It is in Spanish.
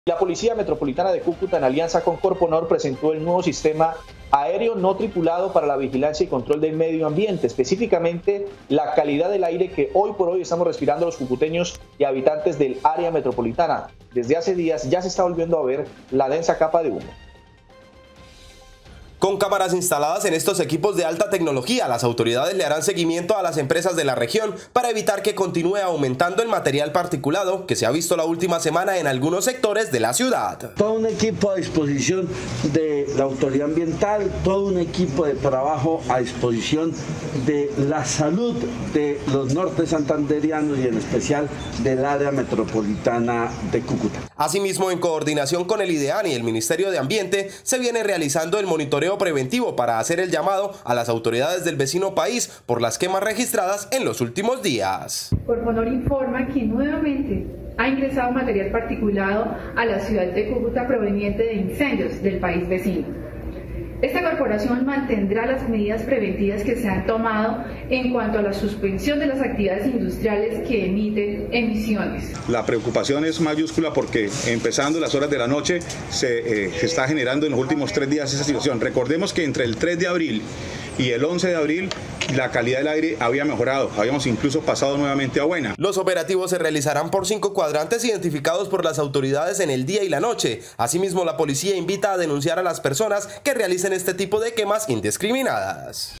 La Policía Metropolitana de Cúcuta, en alianza con Corponor, presentó el nuevo sistema aéreo no tripulado para la vigilancia y control del medio ambiente, específicamente la calidad del aire que hoy por hoy estamos respirando los cucuteños y habitantes del área metropolitana. Desde hace días ya se está volviendo a ver la densa capa de humo. Con cámaras instaladas en estos equipos de alta tecnología, las autoridades le harán seguimiento a las empresas de la región para evitar que continúe aumentando el material particulado que se ha visto la última semana en algunos sectores de la ciudad. Todo un equipo a disposición de la autoridad ambiental, todo un equipo de trabajo a disposición de la salud de los norte santanderianos y en especial del área metropolitana de Cúcuta. Asimismo, en coordinación con el IDEAN y el Ministerio de Ambiente, se viene realizando el monitoreo preventivo para hacer el llamado a las autoridades del vecino país por las quemas registradas en los últimos días. Corponor informa que nuevamente ha ingresado material particulado a la ciudad de Cúcuta proveniente de incendios del país vecino. Esta corporación mantendrá las medidas preventivas que se han tomado en cuanto a la suspensión de las actividades industriales que emiten emisiones. La preocupación es mayúscula porque empezando las horas de la noche se está generando en los últimos 3 días esa situación. Recordemos que entre el 3 de abril y el 11 de abril la calidad del aire había mejorado, habíamos incluso pasado nuevamente a buena. Los operativos se realizarán por 5 cuadrantes identificados por las autoridades en el día y la noche. Asimismo, la policía invita a denunciar a las personas que realicen este tipo de quemas indiscriminadas.